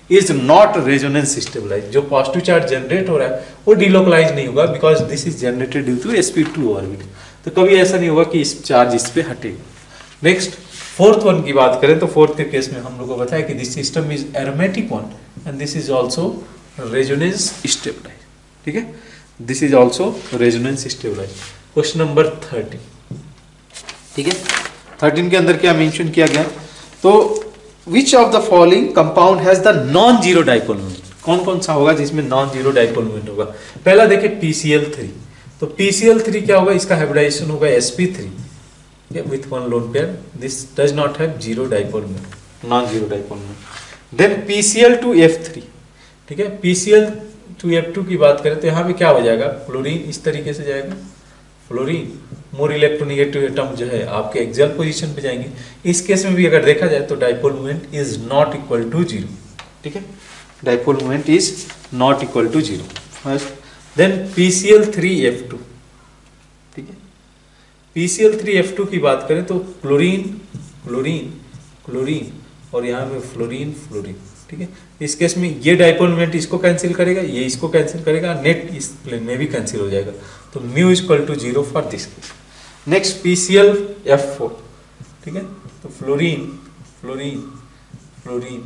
is not resonance stabilize. जो पॉजिटिव चार्ज जनरेट हो रहा है वो डिलोकलाइज नहीं होगा because this is generated due to S P two orbit. तो कभी ऐसा नहीं होगा कि इस चार्ज इस पे हटेगा। नेक्स्ट फोर्थ वन की बात करें तो फोर्थ के केस में हम लोग को बताया कि this system is aromatic one and this is also resonance stabilize. ठीक है, this is also resonance stabilize. Question number thirteen. ठीक है, थर्टीन के अंदर क्या मेंशन किया गया, तो which of the following compound has the non zero dipole moment. कौन कौन सा होगा जिसमें नॉन जीरो डाइपोल मोमेंट होगा। पहला देखिए पी सी एल थ्री, तो पी सी एल थ्री क्या होगा, इसका हाइब्रिडाइजेशन होगा S P three with one lone pair. This does not have zero dipole moment, non-zero dipole moment. Then P C L to F three, ठीक है, P C L to F two की बात करें तो यहाँ पे क्या हो जाएगा, फ्लोरीन इस तरीके से जाएगा, फ्लोरीन मोर इलेक्ट्रोनेगेटिव एटम जो है आपके एक्सियल पोजीशन पे जाएंगे। इस केस में भी अगर देखा जाए तो dipole moment is not equal to zero. ठीक है, dipole moment is not equal to zero first. Then P C L three F two, ठीक है, P C L three F two की बात करें तो क्लोरीन क्लोरीन क्लोरीन और यहाँ पे फ्लोरीन फ्लोरीन। ठीक है, इस केस में ये डाइपोल मोमेंट इसको कैंसिल करेगा, ये इसको कैंसिल करेगा, नेट इस प्लेन में भी कैंसिल हो जाएगा, तो mu is equal to zero for this case. Next P C L F four, ठीक है, तो फ्लोरीन फ्लोरीन फ्लोरीन,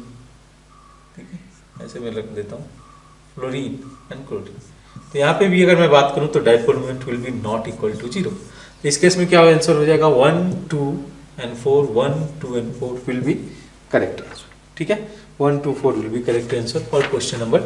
ठीक है, ऐसे मैं रख देता हूँ फ्लोरीन एंड क्लोरीन। तो यहाँ पे भी अगर मैं बात करूँ तो dipole moment will be not equal to zero. इस केस में क्या आंसर हो जाएगा, one two and four, one two and four will be correct answer. ठीक है, one two four will be correct answer for question number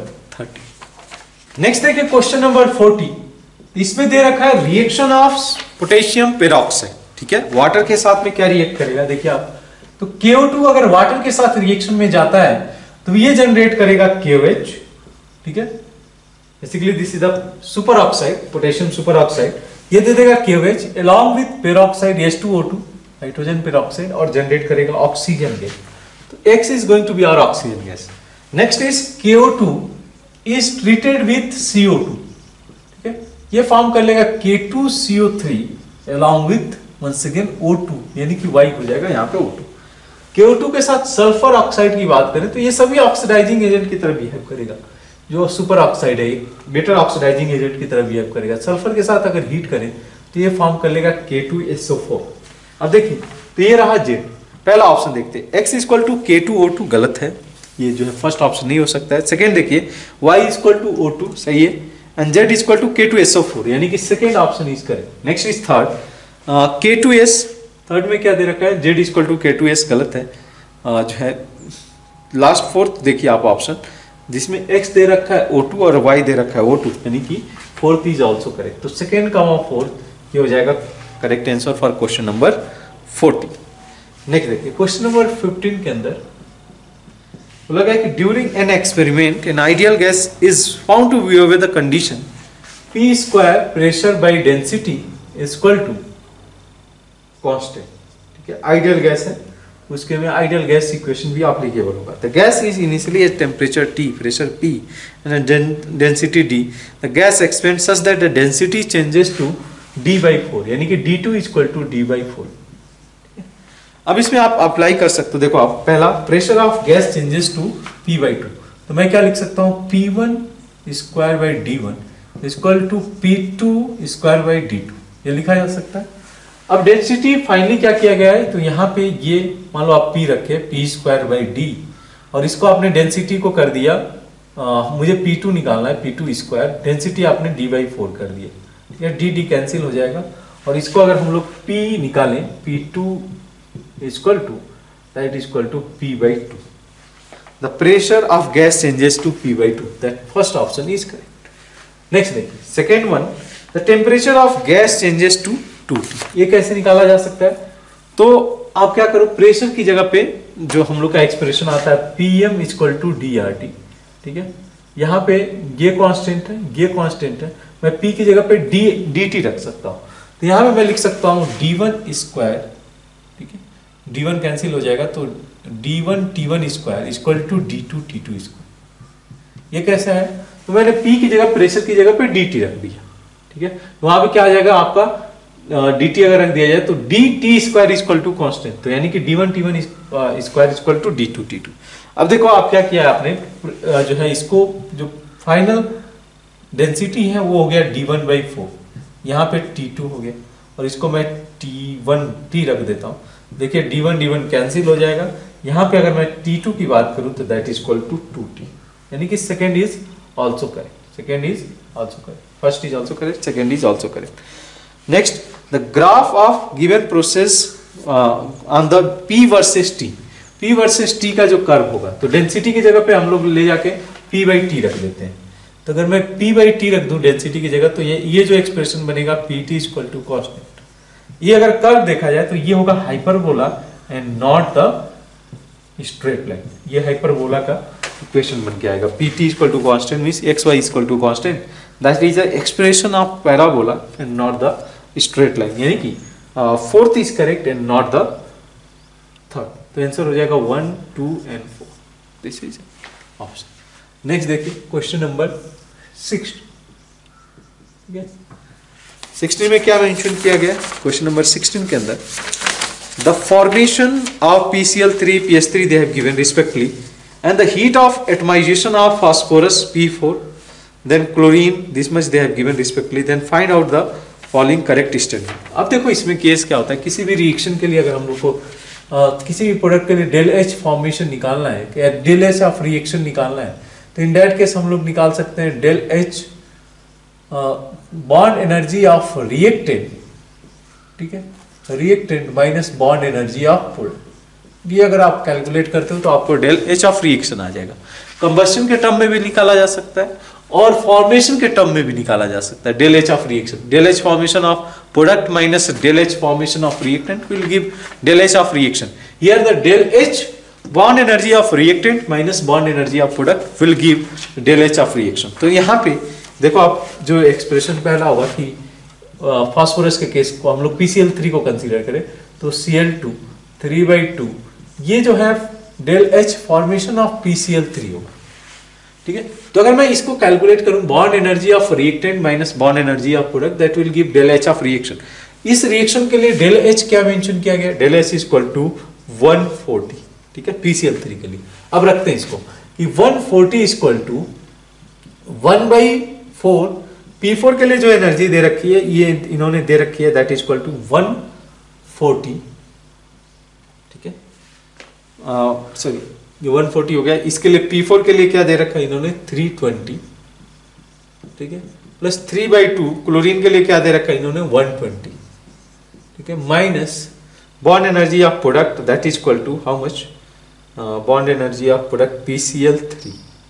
thirty. Next देखिए question number forty. इसमें दे रखा है रिएक्शन ऑफ पोटेशियम पेरोक्साइड। ठीक है, water के साथ में क्या रिएक्ट करेगा, देखिए आप, तो के ओ टू अगर वाटर के साथ रिएक्शन में जाता है तो ये जनरेट करेगा के ओ एच। ठीक है, basically this is the super oxide, potassium super oxide, ये दे देगा K O H along with peroxide H two O two, hydrogen peroxide, और जनरेट करेगा ऑक्सीजन गैस। तो X is going to be our oxygen gas. Next is K O two is treated with C O two. ठीक है, ये form कर लेगा K two C O three along with once again O two, यानी कि Y हो जाएगा यहाँ पे ओ टू। के ओ टू के साथ सल्फर ऑक्साइड की बात करें तो ये सभी ऑक्सीडाइजिंग एजेंट की तरह बिहेव करेगा। जो सुपर ऑक्साइड है बेटर ऑक्सीडाइजिंग एजेंट की तरह बिहेव करेगा। सल्फर के साथ अगर हीट करें तो ये फॉर्म कर लेगा K two S O four. अब देखिए, तो ये रहा जेड। पहला ऑप्शन देखते हैं, x equal to K two O two, गलत है, ये जो है फर्स्ट ऑप्शन नहीं हो सकता है। सेकेंड देखिए, y equal to O two, सही है, and z equal to K two S O four, यानी कि second option is correct. Next is third, K two S, third में क्या दे रखा है, z equal to K two S, गलत है। uh, जो है लास्ट फोर्थ देखिए आप ऑप्शन, जिसमें x दे रखा है ओ टू और y दे रखा है ओ टू, यानी कि फोर्थ इज आल्सो करेक्ट। तो सेकेंड का फोर्थ ये हो जाएगा correct answer for question number forty. Next देखिए क्वेश्चन नंबर फिफ्टीन के अंदर बोला गया कि during an experiment an ideal gas is found to be over the condition P square pressure by density is equal to constant. ठीक है, ideal gas है, उसके में आइडियल गैस इक्वेशन भी एप्लीकेबल होगा। The gas is initially at temperature T, pressure P and density D। The gas expand such that the density changes to D by four, यानी कि D two equal to D by four. अब इसमें आप apply कर सकते हो, देखो आप, पहला pressure of gas changes to P by two, तो मैं क्या लिख सकता हूँ, P one square by D one equal to P two square by D two, ये लिखा जा सकता है। अब डेंसिटी फाइनली क्या किया गया है, तो यहाँ पे ये मान लो आप P रखे, P स्क्वायर बाई डी, और इसको आपने डेंसिटी को कर दिया, आ, मुझे P टू निकालना है, P टू स्क्वायर, डेंसिटी आपने D बाई फोर कर दिया, या D D कैंसिल हो जाएगा, और इसको अगर हम लोग P निकालें, P two equal to that is equal to P by two. The pressure of gas changes to P by two, that first option is correct. Next देखिए second one, the temperature of gas changes to two T। ये कैसे निकाला जा सकता है, तो आप क्या करो, प्रेशर की जगह पे जो हम लोग का एक्सप्रेशन आता है P M equal to D R T. ठीक है, यहाँ पे ये कांस्टेंट है, ये कांस्टेंट है, मैं P की जगह पे डी डी टी रख सकता हूँ, तो यहाँ पे मैं लिख सकता हूँ डी वन स्क्वायर, ठीक है, डी वन कैंसिल हो जाएगा, तो D one T one square equal to D two T two square. ये कैसा है, तो मैंने P की जगह, प्रेशर की जगह पे डी टी रख दिया। ठीक है, वहां पे क्या आ जाएगा आपका डी टी अगर रख दिया जाए तो D T square equal to constant, तो यानी कि D one T one square equal to D two T two. अब देखो आप क्या किया आपने, जो है इसको जो फाइनल डेंसिटी है वो हो गया डी वन बाई फोर, यहाँ पे टी टू हो गया और इसको मैं टी वन टी रख देता हूँ। देखिए D one D one cancel हो जाएगा, यहाँ पे अगर मैं टी टू की बात करूँ तो that is equal to two T, यानी कि second is also correct, second is also correct, first is also correct, second is also correct. Next, the graph of given process on the P versus T, P versus T का जो curve होगा, तो density की जगह पे हम लोग ले जाके पी बाई टी रख देते हैं। तो अगर मैं पी बाई टी रख दूं डेंसिटी की जगह, तो ये ये जो एक्सप्रेशन बनेगा P T equal to constant. ये अगर कर्व देखा जाए तो ये होगा hyperbola and not the straight line, ये हाइपरबोला का इक्वेशन बन के आएगा। P T equal to constant means X Y equal to constant, that is the expression of parabola and not the straight line, यानी कि fourth is correct and not the third. तो answer हो जाएगा one two and four, this is option. Next देखिए question number sixteen, sixteen में क्या mention किया गया क्वेश्चन नंबर सिक्सटीन के अंदर, the formation of P C L three, P S three they have given respectively and the heat of atomization of phosphorus P four, then chlorine, this much they have given respectively, then find out the following correct statement। अब देखो इसमें case क्या होता है, किसी भी reaction के लिए अगर हम लोग को आ, किसी भी प्रोडक्ट के लिए डेल एच फॉर्मेशन निकालना है या डेल एच ऑफ रिएक्शन निकालना है, तो इन दैट केस हम लोग निकाल सकते हैं del H bond energy of reactant, ठीक है, reactant minus bond energy of product. ये अगर आप कैलकुलेट करते हो तो आपको डेल एच ऑफ रिएक्शन आ जाएगा। कंबस्शन के टर्म में भी निकाला जा सकता है और फॉर्मेशन के टर्म में भी निकाला जा सकता है del H of reaction. Del H formation of product minus del H formation of reactant will give del H of reaction. Here the del H bond energy of reactant minus bond energy of product will give del H of reaction. तो यहाँ पे देखो आप जो expression पहला होगा कि phosphorus के केस को हम लोग पी सी एल थ्री को कंसीडर करें तो C L two three by two, ये जो है del H formation of P C L three होगा, ठीक है। तो अगर मैं इसको कैलकुलेट करूं bond energy of reactant minus bond energy of product, that will give del H of reaction. इस रिएक्शन के लिए डेल एच क्या मेंशन किया गया, del H is equal to one forty, ठीक है, पी सी एल थ्री के लिए। अब रखते हैं इसको कि one forty is equal to one by four, P four के लिए जो एनर्जी दे रखी है ये इन्होंने दे रखी है, that is equal to one forty, sorry ये वन फोर्टी हो गया। इसके लिए पी फोर के लिए क्या दे रखा है इन्होंने थ्री ट्वेंटी, ठीक है, plus three by two, chlorine के लिए क्या दे रखा है इन्होंने वन ट्वेंटी, ठीक है, minus bond energy of product that is equal to how much, bond energy of product P C L three,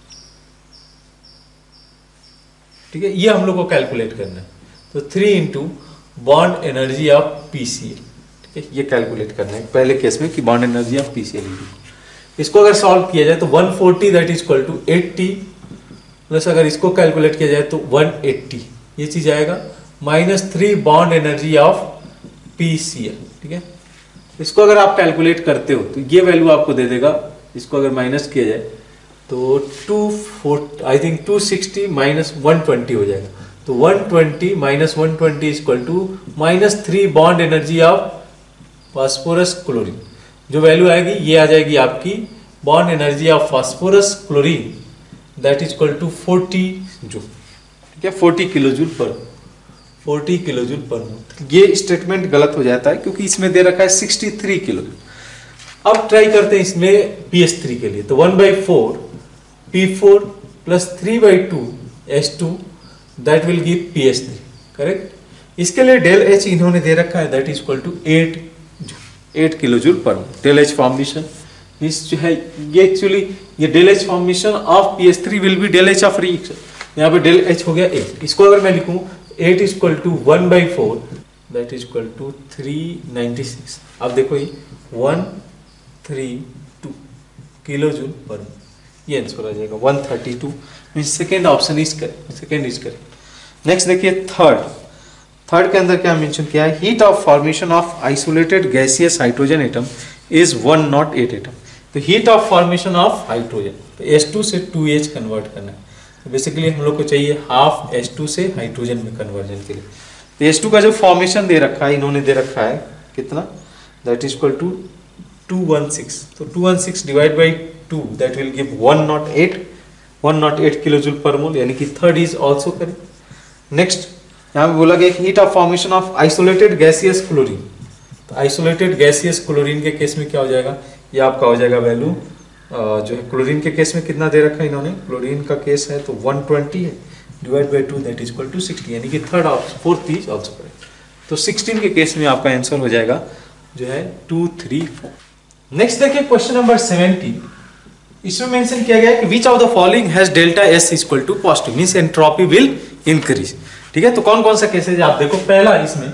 ठीक है, ये हम लोग को कैलकुलेट करना है। तो three into bond energy of P C L, ये कैलकुलेट करना है पहले केस में कि bond energy of P C L. इसको अगर सॉल्व किया जाए तो one forty that is equal to eighty, plus अगर इसको कैलकुलेट किया जाए तो वन एट्टी, ये चीज आएगा, minus three bond energy of P C L, ठीक है। इसको अगर आप कैलकुलेट करते हो तो ये वैल्यू आपको दे देगा, इसको अगर माइनस किया जाए तो two four I think two sixty minus one twenty हो जाएगा। तो one twenty minus one twenty is equal to minus three bond energy of phosphorus chlorine, जो वैल्यू आएगी ये आ जाएगी आपकी bond energy of phosphorus chlorine that is equal to forty joule, ठीक है, forty kilo joule per forty kilo joule per mole. ये statement गलत हो जाता है क्योंकि इसमें दे रखा है सिक्सटी थ्री किलो जूल। अब ट्राई करते हैं इसमें पी एस थ्री के लिए, तो one by four P four plus three by two S two that will give P S three, correct. इसके लिए डेल एच इन्होंने दे रखा है that is equal to eight eight kilo joule per mole. Del H formation इस जो है ये एक्चुअली ये del H formation of P S three will be del H of reaction, यहाँ पे डेल एच हो गया एट। इसको अगर मैं लिखूं eight is equal to one by four that is equal to three ninety six. अब देखो ये one three two kilo joule per mole, ये आंसर आ जाएगा one thirty two, mean second option is correct, second is correct. Next देखिए third, third के अंदर क्या मेंशन किया है, heat of formation of isolated gaseous hydrogen atom is one nought eight atom. तो heat of formation of hydrogen, तो H two से two H convert करना है, तो बेसिकली हम लोग को चाहिए हाफ एच टू से हाइड्रोजन में कन्वर्जन के लिए। तो एच टू का जो फॉर्मेशन दे रखा है, इन्होंने दे रखा है कितना, that is equal to two one six, तो two one six divide by two that will give one nought eight, one nought eight kilo joule per mole, यानी कि third is also correct. Next यहाँ पे बोला गया heat of formation of isolated gaseous chlorine, तो isolated gaseous chlorine के case में क्या हो जाएगा, ये आपका हो जाएगा वैल्यू जो है क्लोरीन के केस में कितना दे रखा है इन्होंने, क्लोरीन का केस है तो वन ट्वेंटी है, divide by two that is equal to sixty, यानी कि third option fourth is also correct. तो सिक्सटीन के केस में आपका आंसर हो जाएगा जो है टू थ्री फोर। नेक्स्ट देखिए क्वेश्चन नंबर सेवेंटी, इसमें मेंशन किया गया है कि which of the following has delta S equal to positive, means entropy will increase. ठीक है, तो कौन कौन सा केस है आप देखो, पहला इसमें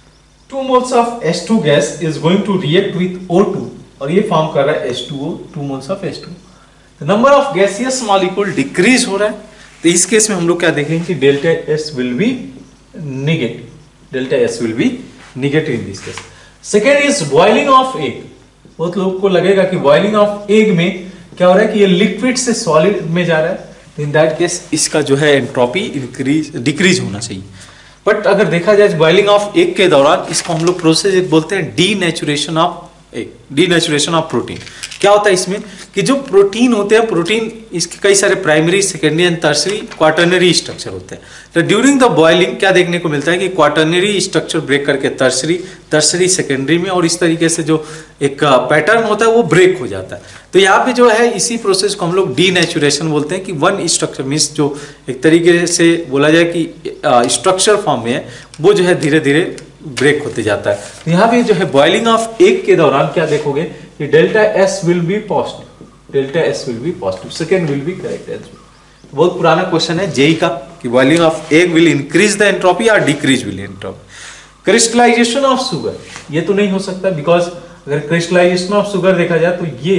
two moles of H two gas is going to react with O two, और ये फॉर्म कर रहा है H two O, two moles of H two, तो number of gaseous molecule decrease हो रहा है, तो इस केस में हम लोग क्या देखेंगे कि delta S will be negative, delta S will be negative in this case. Second is boiling of egg, बहुत लोगों को लगेगा कि बॉइलिंग ऑफ एग में क्या हो रहा है कि ये लिक्विड से सॉलिड में जा रहा है, तो इन दैट केस इसका जो है एंट्रोपी इंक्रीज डिक्रीज होना चाहिए। बट अगर देखा जाए बॉइलिंग ऑफ एग के दौरान इसको हम लोग प्रोसेस एक बोलते हैं denaturation of egg, denaturation of protein. क्या होता है इसमें कि जो प्रोटीन होते हैं, प्रोटीन इसके कई सारे primary, secondary and tertiary, quaternary structure होते हैं, तो ड्यूरिंग द बॉइलिंग क्या देखने को मिलता है कि क्वाटर्नरी स्ट्रक्चर ब्रेक करके टर्सरी, टर्सरी सेकेंडरी में, और इस तरीके से जो एक पैटर्न होता है वो ब्रेक हो जाता है। तो यहाँ पे जो है इसी प्रोसेस को हम लोग डीनेचुरेशन बोलते हैं कि वन स्ट्रक्चर मीन्स जो एक तरीके से बोला जाए कि स्ट्रक्चर फॉर्म में है वो जो है धीरे धीरे ब्रेक होते जाता है। तो यहाँ पे जो है बॉइलिंग ऑफ एग के दौरान क्या देखोगे कि delta S will be positive, delta S will be positive, second will be correct answer. बहुत पुराना क्वेश्चन है जेई का कि boiling of egg will increase the entropy और decrease will entropy. Crystallisation of sugar, ये तो नहीं हो सकता, बिकॉज अगर क्रिस्टलाइजेशन ऑफ शुगर देखा जाए तो ये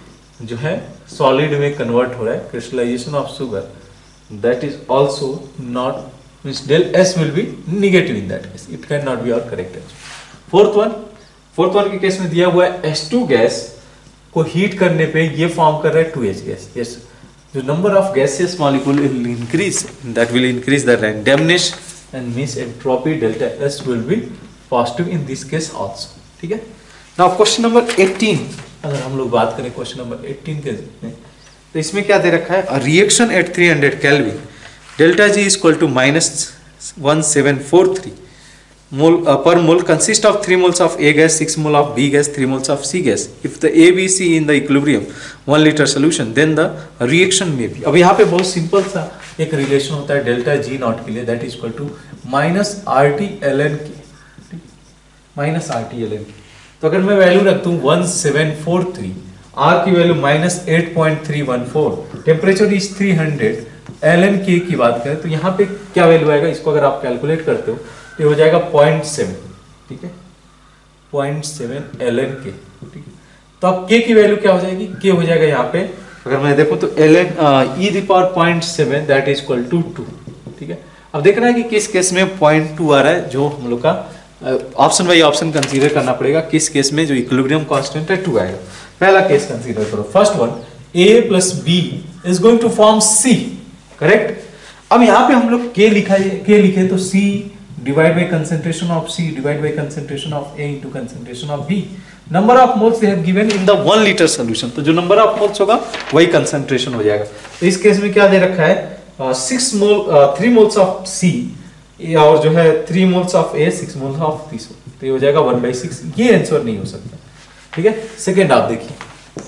जो है सॉलिड में कन्वर्ट हो रहा है, crystallisation of sugar that is also not, means del s will be negative in that case, it cannot be our correct answer. fourth one, fourth one के केस में दिया हुआ है एच टू गैस को heat करने पे ये form कर रहा है two H gas. yes, the number of gaseous molecule will increase, that will increase the randomness and means entropy delta s will be positive in this case also. ठीक है, now question number eighteen, अगर हम लोग बात करें question number eighteen के तो इसमें क्या दे रखा है, reaction at three hundred kelvin delta G is equal to minus one seven four three mole per mole consist of three moles of A gas, six mole of B gas, three moles of C gas. If the A B C in the equilibrium one litre solution then the reaction में भी। अब यहाँ पे बहुत simple सा एक relation होता है डेल्टा जी नॉट के लिए, that is equal to minus R T L N K, minus R T L N K. तो अगर मैं वैल्यू रख दूं one seven four three, R की value minus eight point three one four, temperature is three hundred, L N K की बात करें तो यहाँ पे क्या वैल्यू आएगा, इसको अगर आप कैलकुलेट करते हो तो ये हो जाएगा पॉइंट सेवन। ठीक है, पॉइंट सेवन एल एन के। ठीक है, तो अब के की वैल्यू क्या हो जाएगी, के हो जाएगा यहाँ पे अगर मैं देखो तो L N E the power point seven that is equal to two. ठीक है, अब देखना है कि किस केस में पॉइंट टू आ रहा है, जो हम लोग का ऑप्शन बाई ऑप्शन कंसीडर करना पड़ेगा, किस केस में जो इक्विलिब्रियम कांस्टेंट है टू आएगा। पहला केस कंसीडर करो, first one A plus B is going to form C, correct. अब यहाँ पे हम लोग के लिखा है, के लिखे तो C divide by concentration of C divide by concentration of A into concentration of B, number of moles they have given in the one litre solution, तो जो नंबर ऑफ मोल्स होगा वही कंसंट्रेशन हो जाएगा। तो इस केस में क्या दे रखा है, six mole three moles of C और जो है three moles of A, six moles of B, तो ये हो जाएगा वन बाई सिक्स। ये आंसर नहीं हो सकता। ठीक है, सेकेंड आप देखिए।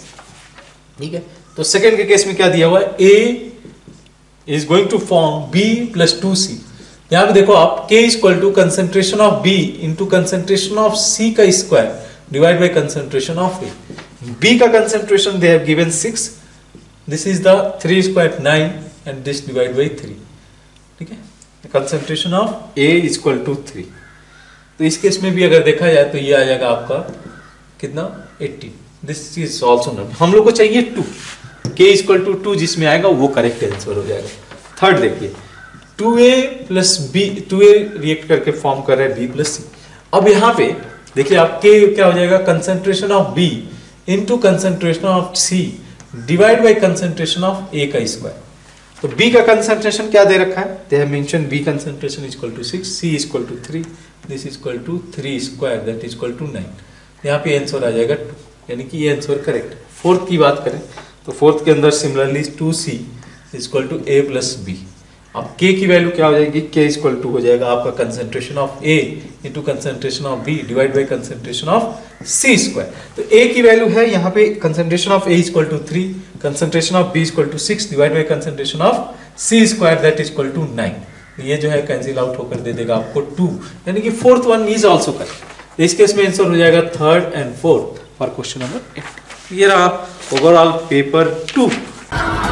ठीक है, तो सेकेंड के केस में क्या दिया हुआ है, A is going to form B plus two सी। यहाँ पे देखो आप K is equal to concentration of B into concentration of C का square divide by concentration of A। B का concentration they have given six, this is the three squared nine and this divide by three. ठीक है, concentration of A is equal to three. तो इस case में भी अगर देखा जाए तो ये आ जाएगा आपका कितना eighty. This is also not, हम लोग को चाहिए two, k equal to two जिसमें आएगा वो करेक्ट आंसर हो जाएगा। थर्ड देखिए, two A plus B, two A react करके फॉर्म कर रहा है b प्लस सी। अब यहाँ पे देखिए आप k क्या हो जाएगा, concentration of b into concentration of c divide by concentration of a का स्क्वायर। तो B का कंसंट्रेशन क्या दे रखा है, they have mention B concentration is equal to six, C is equal to three, this is equal to three square that is equal to nine. यहाँ पे answer आ जाएगा टू, यानी कि ये आंसर करेक्ट है। फोर्थ की बात करें तो फोर्थ के अंदर similarly two C is equal to A plus B. अब K की वैल्यू क्या हो जाएगी, K इज इक्वल टू हो जाएगा आपका concentration of A into concentration of B divide by concentration of C square. तो A की वैल्यू है यहाँ पे concentration of A is equal to three, concentration of B is equal to six divide by concentration of C square that is equal to nine. ये जो है cancel out होकर दे देगा आपको टू, यानी कि fourth one is also correct. इस case में आंसर हो जाएगा third and fourth for question number eight. ये रहा ओवरऑल पेपर टू।